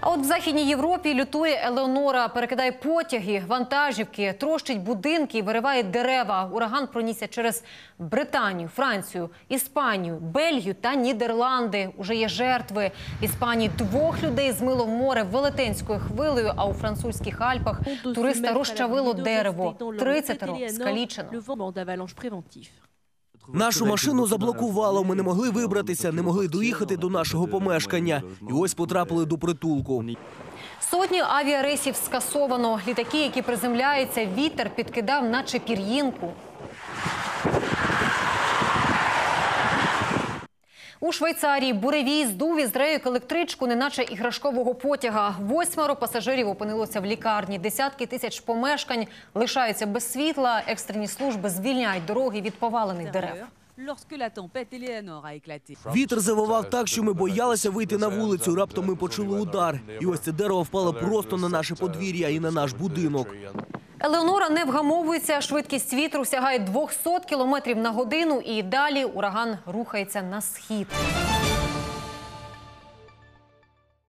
А от в Західній Європі лютує Елеонора, перекидає потяги, вантажівки, трощить будинки і вириває дерева. Ураган пронісся через Британію, Францію, Іспанію, Бельгію та Нідерланди. Уже є жертви. В Іспанії 2 людей змило в море велетенською хвилею, а у французьких Альпах туриста розчавило дерево. 30 скалічено. Нашу машину заблокувало, ми не могли вибратися, не могли доїхати до нашого помешкання. І ось потрапили до притулку. Сотні авіарейсів скасовано. Літаки, які приземляються, вітер підкидав наче пір'їнку. У Швейцарії буревій здув із рейок електричку, неначе іграшкового потяга. 8 пасажирів опинилося в лікарні. Десятки тисяч помешкань лишаються без світла. Екстрені служби звільняють дороги від повалених дерев. Вітер завивав так, що ми боялися вийти на вулицю. Раптом ми почули удар. І ось це дерево впало просто на наше подвір'я і на наш будинок. Елеонора не вгамовується. Швидкість вітру сягає 200 км на годину. І далі ураган рухається на схід.